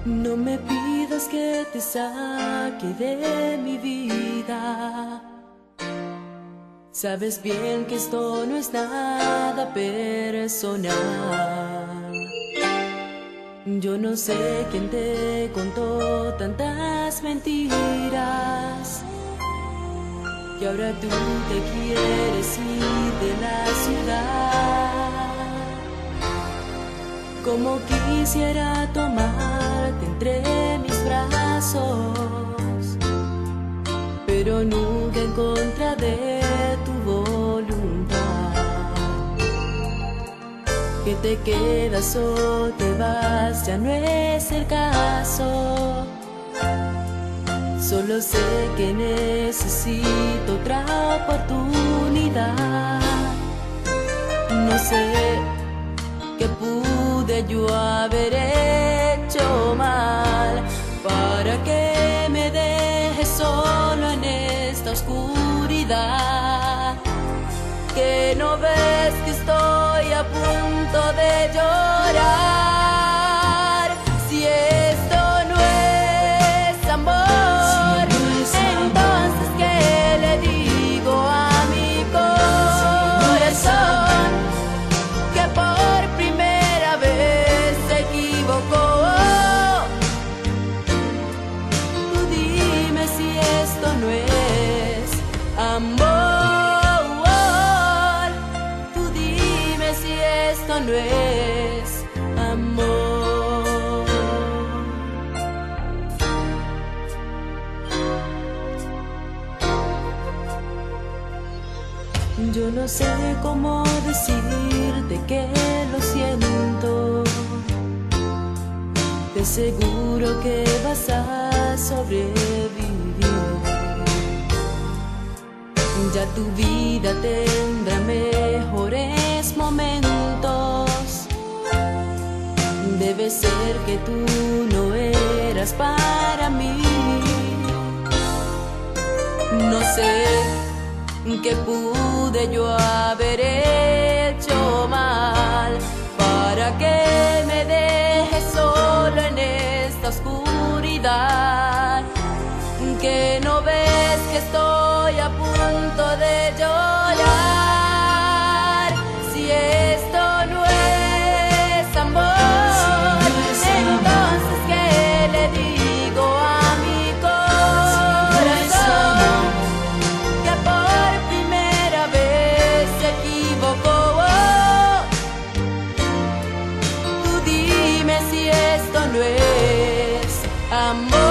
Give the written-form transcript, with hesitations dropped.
No me pidas que te saque de mi vida. Sabes bien que esto no es nada personal. Yo no sé quién te contó tantas mentiras, que ahora tú te quieres ir de la ciudad. Como quisiera tomarte entre mis brazos, pero nunca en contra de tu voluntad. Que te quedas o te vas ya no es el caso. Solo sé que necesito otra oportunidad. No sé qué pude yo haber hecho mal para que me dejes solo en esta oscuridad. Que no ves que estoy a punto de llorar. Si esto no es amor, entonces ¿qué le digo a mi corazón? Que por primera vez se equivocó. Tú dime si esto no es amor. Tú dime si esto no es amor. Yo no sé cómo decirte que lo siento. Te aseguro que vas a sobrevivir. Ya tu vida tendrá mejores momentos. Debe ser que tú no eras para mí. No sé qué pude yo haber hecho mal para que me dejes solo en esta oscuridad. Que no ves que estoy a punto de llorar. Si esto no es amor, entonces ¿qué le digo a mi corazón? Que por primera vez se equivocó. Tú dime si esto no es amor.